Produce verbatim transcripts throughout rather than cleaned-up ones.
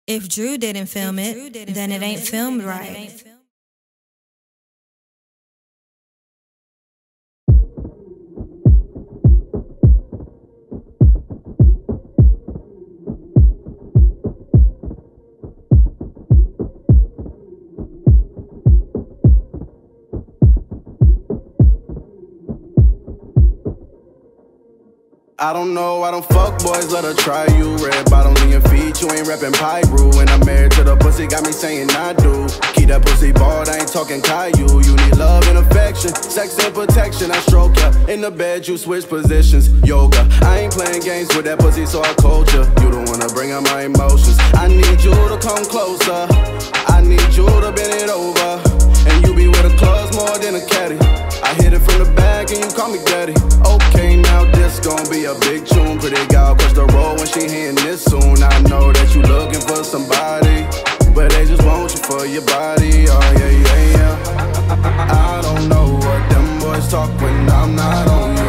If Drew didn't film it, then it ain't filmed right. I don't know, I don't fuck boys, let her try you. Red bottom in your feet, you ain't reppin' Pyru. And I'm married to the pussy, got me saying I do. Keep that pussy bald, I ain't talking Caillou. You need love and affection, sex and protection. I stroke ya, in the bed you switch positions. Yoga, I ain't playing games with that pussy, so I culture. You don't wanna bring up my emotions. I need you to come closer, I need you to bend it over. And you be with the clubs more than a caddy. I hit it from the back and you call me daddy. Okay, now this gon' be a big tune. Pretty gal push the road when she hitting this soon. I know that you looking for somebody, but they just want you for your body. Oh yeah, yeah, yeah. I don't know what them boys talk when I'm not on you.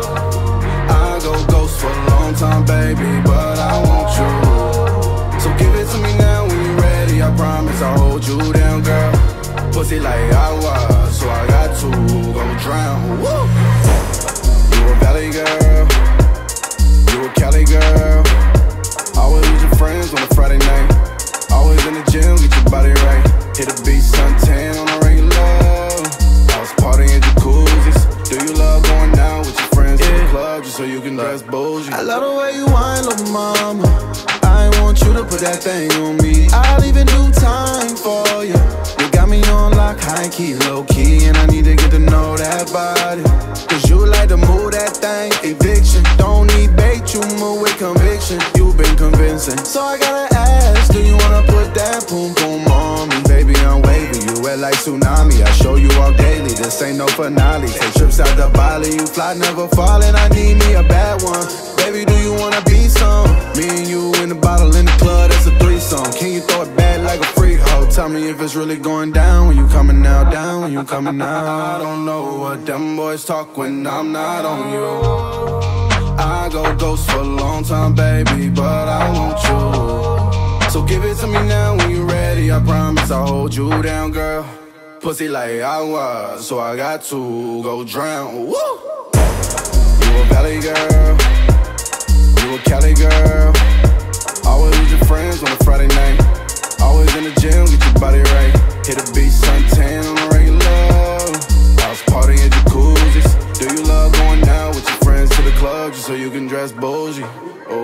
I go ghost for a long time, baby, but I want you. So give it to me now when you're ready. I promise I'll hold you down, girl. Pussy like agua, so I got to go drown. Woo! You a valley girl, you a Cali girl. Always with your friends on a Friday night. Always in the gym, get your body right. Hit a beach, suntan on a regular. House party in jacuzzis. Do you love going out with your friends to the club just so you can dress bougie? I love the way you whine, little mama. I want you to put that thing on me. I'll even do time for you. You got me on lock, high key, low key, and I need to get to know that body. Cause you like to move that thing, eviction. Don't need bait, you move with conviction. You've been convincing, so I gotta ask, do you wanna put that boom boom on me? Baby, I'm wavy, you wet like tsunami. I show you all daily, this ain't no finale. Take trips out to Bali, you fly, never falling. I need me a bad one. Baby, do you wanna be some? Me and you in the bottle in the club, that's a threesome. Can you throw it back like a freak hoe? Tell me if it's really going down when you coming now, down when you coming now. I don't know what them boys talk when I'm not on you. I go ghost for a long time, baby, but I want you. So give it to me now when you're ready. I promise I'll hold you down, girl. Pussy like agua, so I got to go drown. Woo! You a valley girl, you a Cali girl. Always with your friends on a Friday night. Always in the gym, get your body right. Hit a beach, suntan on a regular. House party in jacuzzis. Do you love going out with your friends to the club just so you can dress bougie? Oh